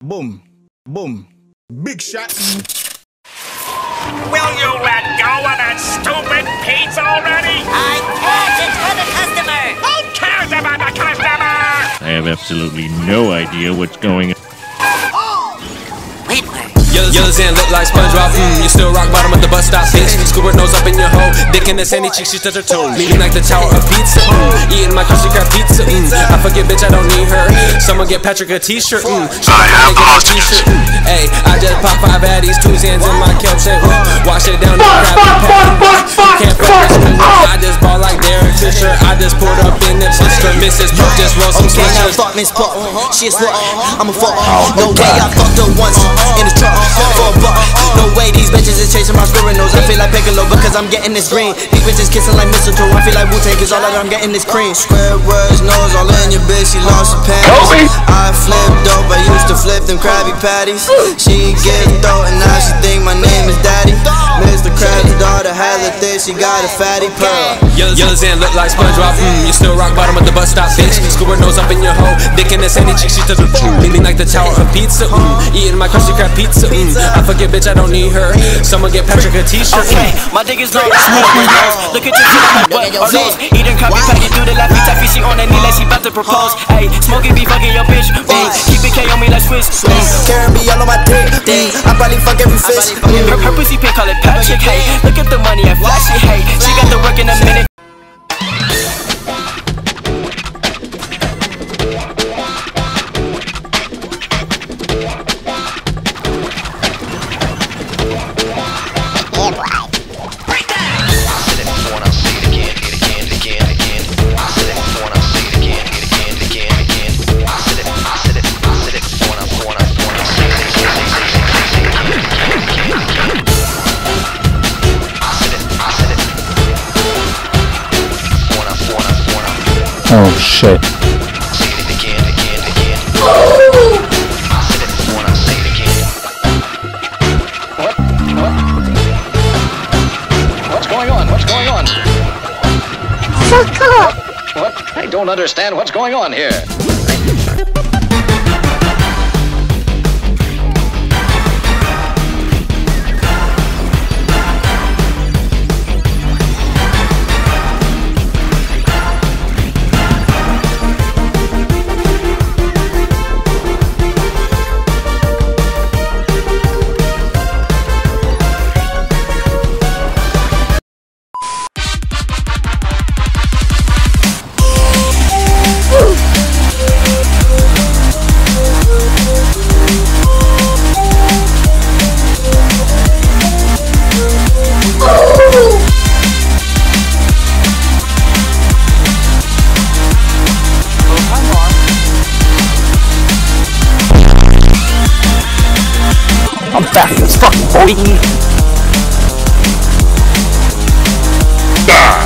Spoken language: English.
Boom. Boom. Big shot. Will you let go of that stupid pizza already? I can't, it's for the customer! Who cares about the customer? I have absolutely no idea what's going on. Wait, where? Yellow Zan look like SpongeBob, you still rock bottom of the bus stop, bitch. Squidward nose up in your hole, dick in the sandy cheek, she touch her toes. Leaning like the tower of pizza, eating my crusty crab pizza, I forget, bitch, I don't need her. Someone get Patrick a t-shirt, Show my nigga a t-shirt, Hey, I just pop 5 addies, 2 Zans in my kelp set, wash it down, can't fuck this, I just ball like Derek Fisher, I just pulled up in the sister, Mrs. Pope just roll some sketchers. Fuck Miss Pop, she's what? I'm a fuck. No way, I fucked her once in the truck for a buck. No way, these bitches is chasing my spirit nose. I feel like Piccolo because I'm getting this green. These bitches kissing like mistletoe. I feel like Wu-Tang cause all that I'm getting this cream. Square words, nose all in your bitch. She lost her panties. I flipped dope. I used to flip them Krabby Patties. She give dope and now she think my name is Daddy. Mr. Krabs' daughter hella thick. She got a fatty pearl. Yellow Zan look like SpongeBob, you still rock bottom of the bus stop, bitch. Squidward nose up in your hole, dick in the sandy cheek, she touch her toe. Leaning like the tower of pizza, eating my crusty crab pizza, I forget, bitch, I don't need her. Someone get Patrick a t-shirt. Okay, my dick is long, look at your feet, my butt, or nose. Eating Krabby Patty, do the laffy taffy, she on her knee like she bout to propose. Ayy, smoking be fucking your bitch, keep it K on me like Swiss. Carrying me all on my dick, I probably fuck every fish. Her pussy pink, call it Patrick, hey. Look at the money, I flash it, hey. She got the work in a minute. Oh shit. What's going on? What's going on? Fuck off! What? I don't understand what's going on here. I'm fast as fuck, boy. Die!